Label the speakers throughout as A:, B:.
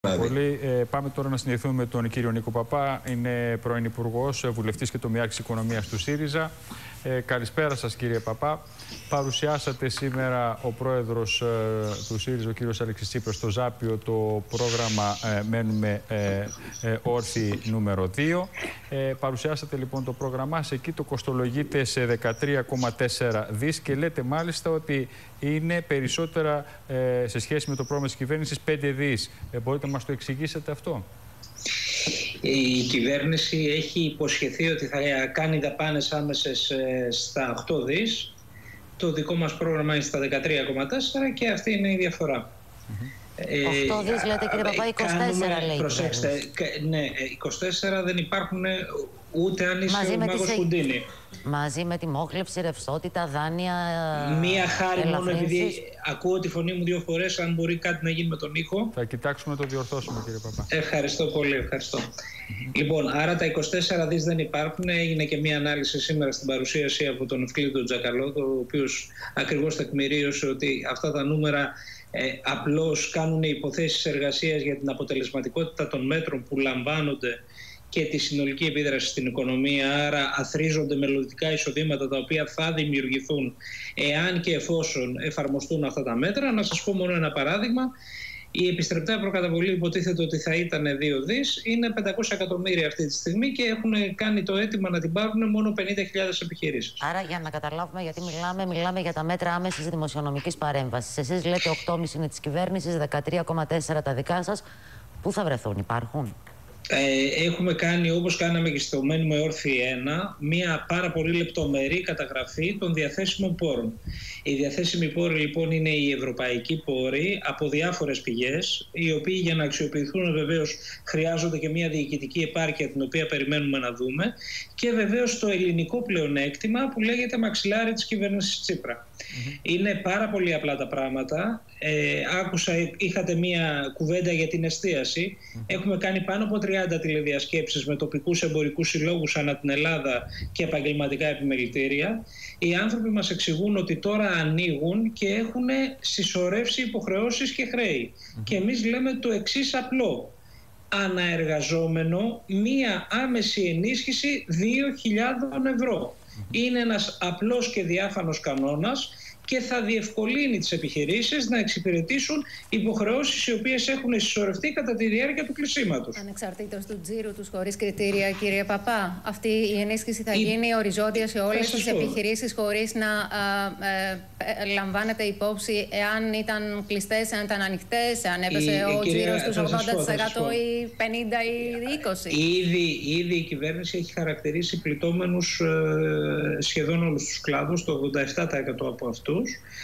A: Πολύ. Πάμε τώρα να συνεχίσουμε με τον κύριο Νίκο Παπά. Είναι πρώην Υπουργός, βουλευτής και τομιάρχης οικονομίας του ΣΥΡΙΖΑ. Καλησπέρα σας, κύριε Παπά. Παρουσιάσατε σήμερα ο πρόεδρος του ΣΥΡΙΖΑ, ο κύριος Αλέξης Τσίπρας, στο Ζάπιο το πρόγραμμα «Μένουμε όρθιοι νούμερο 2». Παρουσιάσατε λοιπόν το πρόγραμμά σας. Εκεί το κοστολογείτε σε 13,4 δις και λέτε μάλιστα ότι είναι περισσότερα σε σχέση με το πρόγραμμα της κυβέρνησης 5 δις. Μπορείτε να μας το εξηγήσετε αυτό?
B: Η κυβέρνηση έχει υποσχεθεί ότι θα κάνει δαπάνες άμεσες στα 8 δις. Το δικό μας πρόγραμμα είναι στα 13,4 και αυτή είναι η διαφορά.
C: 8 δις λέτε, κύριε Παπά, 24 λέει.
B: Προσέξτε, ναι, 24 δεν υπάρχουν ούτε αν είσαι ο μάγος Κουντίνη.
C: Μαζί με τη μόχλευση, ρευστότητα, δάνεια.
B: Μία χάρη μόνο επειδή ακούω τη φωνή μου 2 φορές, αν μπορεί κάτι να γίνει με τον ήχο.
A: Θα κοιτάξουμε να το διορθώσουμε, κύριε Παπά.
B: Ευχαριστώ πολύ, ευχαριστώ. Λοιπόν, άρα τα 24 δις δεν υπάρχουν. Έγινε και μία ανάλυση σήμερα στην παρουσίαση από τον Ευκλήδη Τζακαλώ, ο οποίος ακριβώς τεκμηρίωσε ότι αυτά τα νούμερα απλώς κάνουν υποθέσεις εργασίας για την αποτελεσματικότητα των μέτρων που λαμβάνονται και τη συνολική επίδραση στην οικονομία, άρα αθροίζονται μελλοντικά εισοδήματα τα οποία θα δημιουργηθούν εάν και εφόσον εφαρμοστούν αυτά τα μέτρα. Να σας πω μόνο ένα παράδειγμα. Η επιστρεπτέα προκαταβολή υποτίθεται ότι θα ήταν 2 δις, είναι 500 εκατομμύρια αυτή τη στιγμή και έχουν κάνει το αίτημα να την πάρουν μόνο 50.000 επιχειρήσεις.
C: Άρα για να καταλάβουμε γιατί μιλάμε για τα μέτρα άμεσης δημοσιονομικής παρέμβασης. Εσείς λέτε 8,5 είναι της κυβέρνησης, 13,4 τα δικά σας. Πού θα βρεθούν, υπάρχουν?
B: Έχουμε κάνει, όπως κάναμε και στο «Μένουμε όρθιοι 1», μια πάρα πολύ λεπτομερή καταγραφή των διαθέσιμων πόρων. Οι διαθέσιμοι πόροι λοιπόν είναι οι ευρωπαϊκοί πόροι από διάφορες πηγές, οι οποίοι για να αξιοποιηθούν βεβαίως χρειάζονται και μια διοικητική επάρκεια την οποία περιμένουμε να δούμε, και βεβαίως το ελληνικό πλεονέκτημα που λέγεται μαξιλάρι της κυβέρνησης Τσίπρα. Είναι πάρα πολύ απλά τα πράγματα. Άκουσα, είχατε μία κουβέντα για την εστίαση. Έχουμε κάνει πάνω από 30 τηλεδιασκέψεις με τοπικούς εμπορικούς συλλόγους ανά την Ελλάδα και επαγγελματικά επιμελητήρια. Οι άνθρωποι μας εξηγούν ότι τώρα ανοίγουν και έχουν συσσωρεύσει υποχρεώσεις και χρέη. Και εμείς λέμε το εξής απλό. Αναεργαζόμενο μία άμεση ενίσχυση 2.000 ευρώ. Είναι ένας απλός και διάφανος κανόνας και θα διευκολύνει τις επιχειρήσεις να εξυπηρετήσουν υποχρεώσεις οι οποίες έχουν συσσωρευτεί κατά τη διάρκεια του κλεισίματος.
D: Ανεξαρτήτως του τζίρου τους, χωρίς κριτήρια, κύριε Παπά, αυτή η ενίσχυση θα γίνει οριζόντια σε όλες τις επιχειρήσεις, χωρίς να λαμβάνεται υπόψη εάν ήταν κλειστές, εάν ήταν ανοιχτές, εάν έπεσε ο τζίρος τους 80% ή 50% ή 20%.
B: Ήδη η κυβέρνηση έχει χαρακτηρίσει πληττόμενους σχεδόν όλους τους κλάδους, το 87% από αυτούς.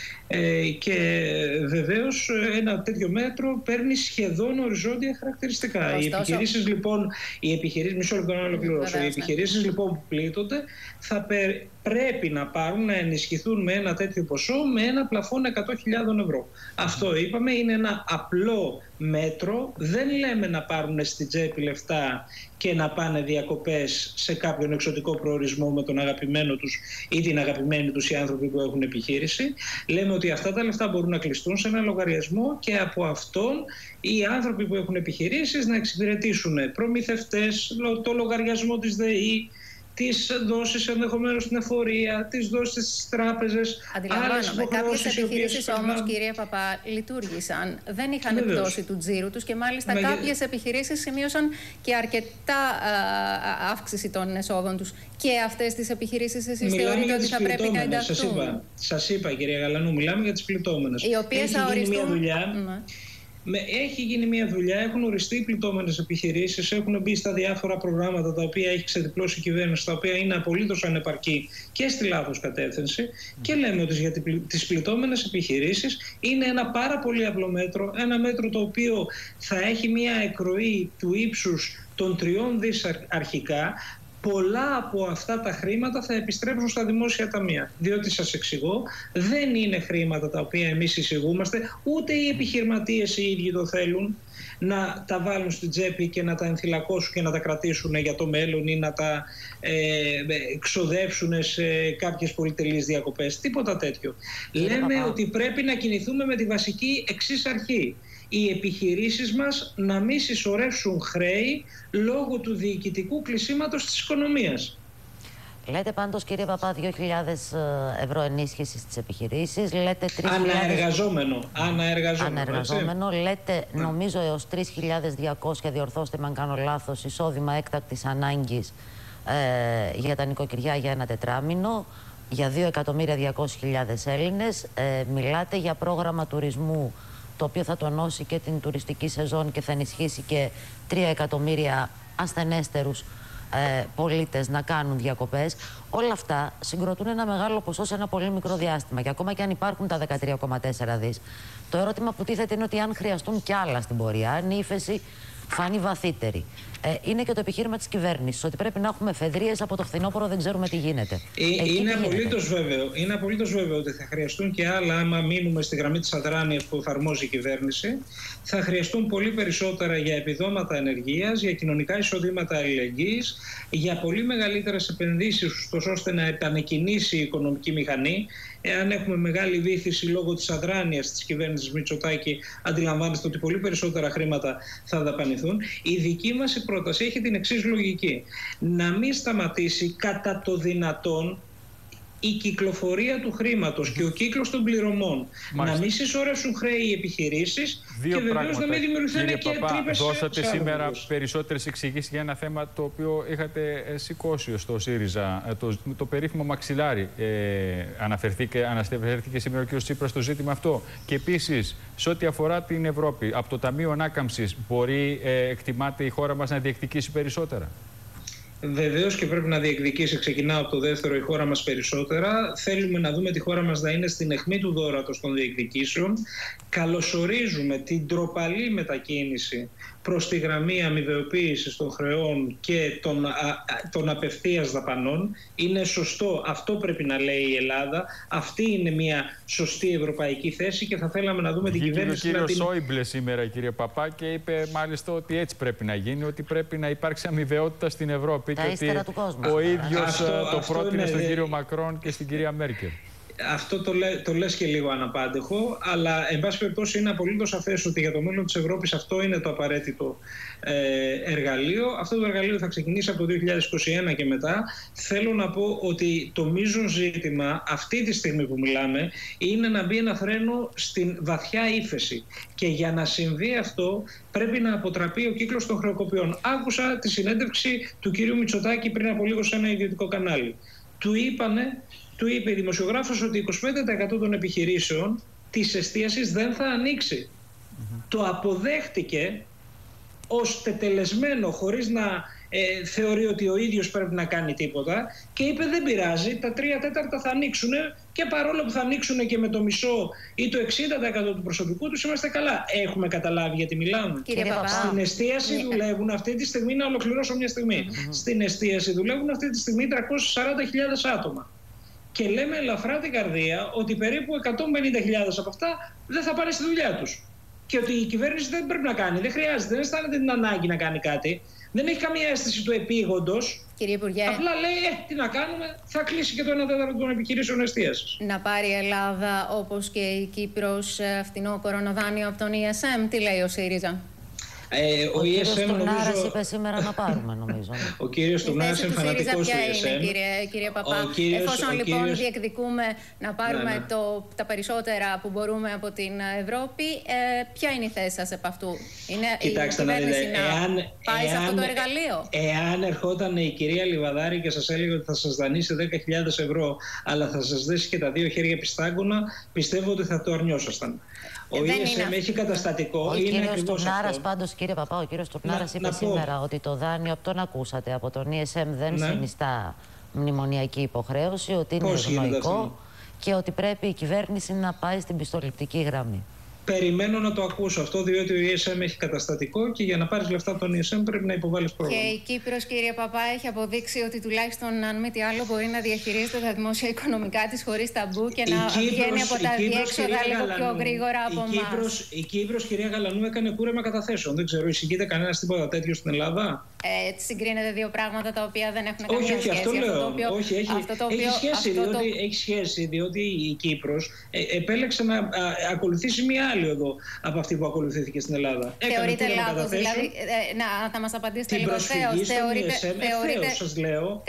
B: Και βεβαίως ένα τέτοιο μέτρο παίρνει σχεδόν οριζόντια χαρακτηριστικά. Οι επιχειρήσεις λοιπόν, μισό λεπτό να ολοκληρώσω. Οι επιχειρήσεις λοιπόν που πλήττονται θα πρέπει να πάρουν, να ενισχυθούν με ένα τέτοιο ποσό, με ένα πλαφόν 100.000 ευρώ. Αυτό είπαμε, είναι ένα απλό μέτρο. Δεν λέμε να πάρουν στην τσέπη λεφτά και να πάνε διακοπές σε κάποιον εξωτικό προορισμό με τον αγαπημένο τους ή την αγαπημένη τους οι άνθρωποι που έχουν επιχείρηση. Λέμε ότι αυτά τα λεφτά μπορούν να κλειστούν σε ένα λογαριασμό και από αυτόν οι άνθρωποι που έχουν επιχειρήσεις να εξυπηρετήσουν προμηθευτές, το λογαριασμό της ΔΕΗ, τις δόσεις ενδεχομένως στην εφορία, τις δόσεις στις τράπεζες.
D: Αντιλαμβάνομαι. Κάποιες επιχειρήσεις όμως, κύριε Παπά, λειτουργήσαν. Δεν είχαν πτώση του τζίρου τους και μάλιστα κάποιες επιχειρήσεις σημείωσαν και αρκετά αύξηση των εσόδων τους. Και αυτές τις επιχειρήσεις εσείς θεωρείτε ότι θα πρέπει να ενταχθούν?
B: Σας είπα, κυρία Γαλανού, μιλάμε για τις πληττόμενες.
D: Οι οποίες θα οριστούν.
B: Έχει γίνει μια δουλειά, έχουν οριστεί πληττόμενες επιχειρήσεις, έχουν μπει στα διάφορα προγράμματα τα οποία έχει ξεδιπλώσει η κυβέρνηση, τα οποία είναι απολύτως ανεπαρκή και στη λάθος κατεύθυνση. Και λέμε ότι για τις πληττόμενες επιχειρήσεις είναι ένα πάρα πολύ απλό μέτρο, ένα μέτρο το οποίο θα έχει μια εκροή του ύψους των 3 δις αρχικά. Πολλά από αυτά τα χρήματα θα επιστρέψουν στα δημόσια ταμεία. Διότι σας εξηγώ, δεν είναι χρήματα τα οποία εμείς εισηγούμαστε, ούτε οι επιχειρηματίες οι ίδιοι το θέλουν να τα βάλουν στην τσέπη και να τα ενθυλακώσουν και να τα κρατήσουν για το μέλλον ή να τα ξοδέψουν σε κάποιες πολυτελείς διακοπές. Τίποτα τέτοιο. Λέμε ότι πρέπει να κινηθούμε με τη βασική εξής αρχή. οι επιχειρήσεις μας να μην συσσωρεύσουν χρέη λόγω του διοικητικού κλεισίματος της οικονομίας.
C: Λέτε πάντως, κύριε Παπά, 2.000 ευρώ ενίσχυση στις επιχειρήσεις. Λέτε 3.000... Αναεργαζόμενο. Λέτε, νομίζω, έως 3.200, διορθώστε με αν κάνω λάθος, εισόδημα έκτακτης ανάγκης για τα νοικοκυριά για ένα τετράμινο, για 2.200.000 Έλληνες. Μιλάτε για πρόγραμμα τουρισμού, το οποίο θα τονώσει και την τουριστική σεζόν και θα ενισχύσει και 3 εκατομμύρια ασθενέστερους πολίτες να κάνουν διακοπές. Όλα αυτά συγκροτούν ένα μεγάλο ποσό σε ένα πολύ μικρό διάστημα. Και ακόμα και αν υπάρχουν τα 13,4 δις, το ερώτημα που τίθεται είναι ότι αν χρειαστούν κι άλλα στην πορεία, αν η ύφεση φανεί βαθύτερη. Είναι και το επιχείρημα της κυβέρνησης, ότι πρέπει να έχουμε εφεδρείες από το φθινόπωρο, δεν ξέρουμε τι γίνεται.
B: Είναι απολύτως βέβαιο ότι θα χρειαστούν και άλλα, άμα μείνουμε στη γραμμή της αδράνειας που εφαρμόζει η κυβέρνηση. Θα χρειαστούν πολύ περισσότερα για επιδόματα ενεργείας, για κοινωνικά εισοδήματα αλληλεγγύης, για πολύ μεγαλύτερες επενδύσεις, ώστε να επανεκκινήσει η οικονομική μηχανή. Εάν έχουμε μεγάλη βύθιση λόγω της αδράνειας της κυβέρνησης Μητσοτάκη, αντιλαμβάνεστε ότι πολύ περισσότερα χρήματα θα δαπανηθούν. Η δική μας πρόταση έχει την εξής λογική: να μην σταματήσει κατά το δυνατόν η κυκλοφορία του χρήματος και ο κύκλος των πληρωμών. Να μην συσσωρεύσουν χρέη οι επιχειρήσεις και βεβαίως να μην δημιουργηθούν και τρύπες.
A: Δώσατε σήμερα περισσότερες εξηγήσεις για ένα θέμα το οποίο είχατε σηκώσει στο ΣΥΡΙΖΑ, το περίφημο μαξιλάρι. Αναφέρθηκε σήμερα ο κ. Τσίπρας στο ζήτημα αυτό. Και επίσης, σε ό,τι αφορά την Ευρώπη, από το Ταμείο Ανάκαμψης μπορεί, εκτιμάται, η χώρα μας να διεκδικήσει περισσότερα?
B: Βεβαίως και πρέπει να διεκδικήσει. Ξεκινάω από το δεύτερο, η χώρα μας περισσότερα. Θέλουμε να δούμε τη χώρα μας να είναι στην αιχμή του δώρατος των διεκδικήσεων. Καλωσορίζουμε την ντροπαλή μετακίνηση προς τη γραμμή αμοιβαιοποίησης των χρεών και των απευθείας δαπανών. Είναι σωστό, αυτό πρέπει να λέει η Ελλάδα. Αυτή είναι μια σωστή ευρωπαϊκή θέση και θα θέλαμε να δούμε την κυβέρνηση.
A: Ο κύριος Σόιμπλε σήμερα, κύριε Παπά, και είπε μάλιστα ότι έτσι πρέπει να γίνει, ότι πρέπει να υπάρξει αμοιβαιότητα στην Ευρώπη και ότι ο ίδιος το πρότεινε στον κύριο Μακρόν και στην κυρία Μέρκελ.
B: Αυτό το λες και λίγο αναπάντεχο, αλλά εν πάση περιπτώσει είναι απολύτως σαφές ότι για το μέλλον της Ευρώπης αυτό είναι το απαραίτητο εργαλείο. Αυτό το εργαλείο θα ξεκινήσει από το 2021 και μετά. Θέλω να πω ότι το μείζον ζήτημα αυτή τη στιγμή που μιλάμε είναι να μπει ένα φρένο στην βαθιά ύφεση. Και για να συμβεί αυτό πρέπει να αποτραπεί ο κύκλος των χρεοκοπιών. Άκουσα τη συνέντευξη του κυρίου Μητσοτάκη πριν από λίγο σε ένα ιδιωτικό κανάλι. Του είπε η δημοσιογράφος ότι 25% των επιχειρήσεων της εστίασης δεν θα ανοίξει. Το αποδέχτηκε ως τετελεσμένο, χωρίς να θεωρεί ότι ο ίδιος πρέπει να κάνει τίποτα, και είπε δεν πειράζει, τα 3/4 θα ανοίξουν και παρόλο που θα ανοίξουν και με το μισό ή το 60% του προσωπικού τους, είμαστε καλά. Έχουμε καταλάβει γιατί μιλάμε? Στην εστίαση δουλεύουν αυτή τη στιγμή, να ολοκληρώσω μια στιγμή. Στην εστίαση δουλεύουν αυτή τη στιγμή 340.000 άτομα. Και λέμε ελαφρά την καρδία ότι περίπου 150.000 από αυτά δεν θα πάνε στη δουλειά τους. Και ότι η κυβέρνηση δεν πρέπει να κάνει, δεν χρειάζεται, δεν αισθάνεται την ανάγκη να κάνει κάτι. Δεν έχει καμία αίσθηση του επίγοντος.
D: Κύριε Υπουργέ,
B: απλά λέει τι να κάνουμε, θα κλείσει και το 1/4 των επιχειρήσεων εστίασης.
D: Να πάρει η Ελλάδα, όπως και η Κύπρος, φθηνό κορονοδάνειο από τον ESM, τι λέει ο ΣΥΡΙΖΑ?
C: Ο κύριος Τουρνάρας είπε σήμερα να πάρουμε, νομίζω.
B: Ο κύριος Τουρνάρας είναι φανατικός του ESM.
D: Κύριε Παπά, εφόσον λοιπόν διεκδικούμε να πάρουμε τα περισσότερα που μπορούμε από την Ευρώπη, ποια είναι η θέση σας επ' αυτού? Είναι η κυβέρνηση να πάει σε αυτό το εργαλείο?
B: Εάν ερχόταν η κυρία Λιβαδάρη και σας έλεγε ότι θα σας δανείσει 10.000 ευρώ, αλλά θα σας δέσει και τα 2 χέρια πιστάγκωνα, πιστεύω ότι θα το αρνιόσασταν. Ο ESM έχει καταστατικό.
C: Ο κύριος Τουρνάρας, πάντως, κύριε Παπά, ο κύριος Τουρνάρας είπε σήμερα ότι το δάνειο, από τον ακούσατε, από τον ESM δεν συνιστά μνημονιακή υποχρέωση, ότι είναι ευνοϊκό και ότι πρέπει η κυβέρνηση να πάει στην πιστοληπτική γραμμή.
B: Περιμένω να το ακούσω αυτό, διότι ο ESM έχει καταστατικό και για να πάρεις λεφτά από τον ESM πρέπει να υποβάλεις πρόγραμμα.
D: Και η Κύπρος, κύριε Παπά, έχει αποδείξει ότι τουλάχιστον, αν μη τι άλλο, μπορεί να διαχειρίζεται τα δημόσια οικονομικά της χωρίς ταμπού και να βγαίνει από τα διέξοδα λίγο πιο γρήγορα από εμάς.
B: Η Κύπρος, κυρία Γαλανού, έκανε κούρεμα καταθέσεων. Δεν ξέρω, εισηγείται κανένας τίποτα τέτοιο στην Ελλάδα?
D: Έτσι συγκρίνεται δύο πράγματα τα οποία δεν έχουν καμία σχέση.
B: Αυτό λέω. Όχι, έχει σχέση, διότι η Κύπρος επέλεξε να ακολουθήσει μια άλλη άλλη οδό από αυτή που ακολουθήθηκε στην Ελλάδα.
D: Θεωρείτε λάθος, δηλαδή, θα μας απαντήσετε λίγο ευθέως.
B: Ευθέως σας λέω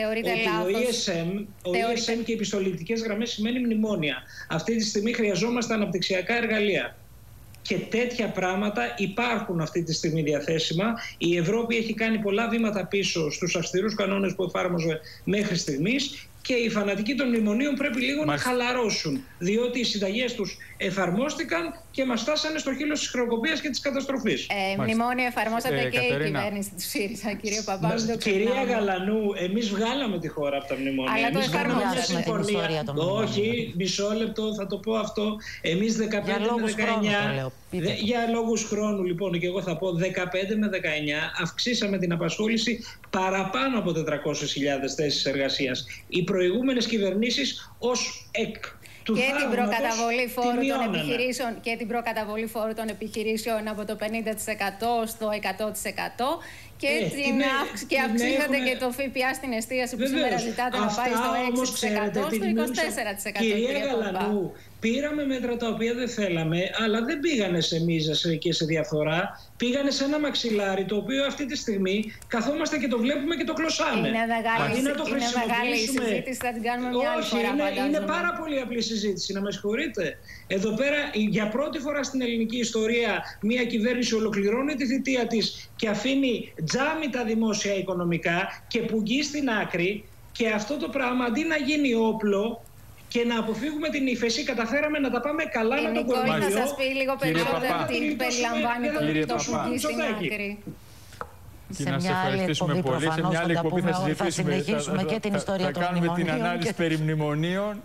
B: ότι ο ESM και οι πιστοληπτικές γραμμές σημαίνει μνημόνια. Αυτή τη στιγμή χρειαζόμαστε αναπτυξιακά εργαλεία. Και τέτοια πράγματα υπάρχουν αυτή τη στιγμή διαθέσιμα. Η Ευρώπη έχει κάνει πολλά βήματα πίσω στους αυστηρούς κανόνες που εφάρμοζε μέχρι στιγμής και οι φανατικοί των μνημονίων πρέπει λίγο να χαλαρώσουν, διότι οι συνταγές τους εφαρμόστηκαν και μας φτάσανε στο χείλος της χρεοκοπίας και της καταστροφής.
D: Μνημόνιο εφαρμόσατε και η κυβέρνηση του ΣΥΡΙΖΑ, κύριε Παπά.
B: Κυρία Γαλανού, εμείς βγάλαμε τη χώρα από τα μνημόνια.
D: Αλλά
B: εμείς
D: το εφαρμόσαμε.
B: Όχι, μισό λεπτό, θα το πω αυτό. Εμείς 15 με 19. Για λόγους χρόνου, λοιπόν, και εγώ θα πω 15 με 19 αυξήσαμε την απασχόληση παραπάνω από 400.000 θέσεις εργασίας. Οι προηγούμενες κυβερνήσεις ως
D: και την προκαταβολή φόρου των επιχειρήσεων και την προκαταβολή φόρου των επιχειρήσεων από το 50% στο 100% και αυξήσατε και το ΦΠΑ στην εστίαση που σήμερα ζητάτε να πάει στο 6% στο 24%.
B: Κυρία Γαλανού, πήραμε μέτρα τα οποία δεν θέλαμε, αλλά δεν πήγανε σε μίζες και σε διαφθορά. Πήγανε σε ένα μαξιλάρι το οποίο αυτή τη στιγμή καθόμαστε και το βλέπουμε και το κλωσάμε.
D: Είναι μεγάλη η συζήτηση, θα την κάνουμε μια άλλη φορά.
B: Είναι πάρα πολύ απλή συζήτηση, να με συγχωρείτε. Εδώ πέρα για πρώτη φορά στην ελληνική ιστορία μια κυβέρνηση ολοκληρώνει τη θητεία της και αφήνει τζάμι τα δημόσια οικονομικά και πουγγεί στην άκρη, και αυτό το πράγμα αντί να γίνει όπλο και να αποφύγουμε την ύφεση, καταφέραμε να τα πάμε καλά με τον κορονοϊό.
D: Νικόλη, θα σας πει λίγο περισσότερο τι περιλαμβάνει το πουγγί στην άκρη.
A: Και να σε ευχαριστήσουμε πολύ. Σε μια άλλη εκπομπή θα
C: συνεχίσουμε και την ιστορία των μνημονίων.
A: Θα κάνουμε την ανάλυση περί μνημονίων.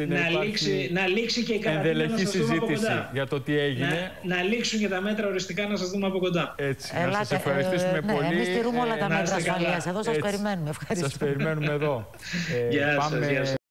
B: Να λήξει και η καραντίνα, να σας δούμε από κοντά.
A: Για το τι έγινε.
B: Να λήξουν και τα μέτρα οριστικά, να σας δούμε από κοντά.
A: Έτσι, να σας ευχαριστήσουμε πολύ.
C: Εμείς τηρούμε όλα τα μέτρα ασφαλείας. Εδώ σας περιμένουμε.
A: Σας περιμένουμε εδώ.
B: Γεια σας.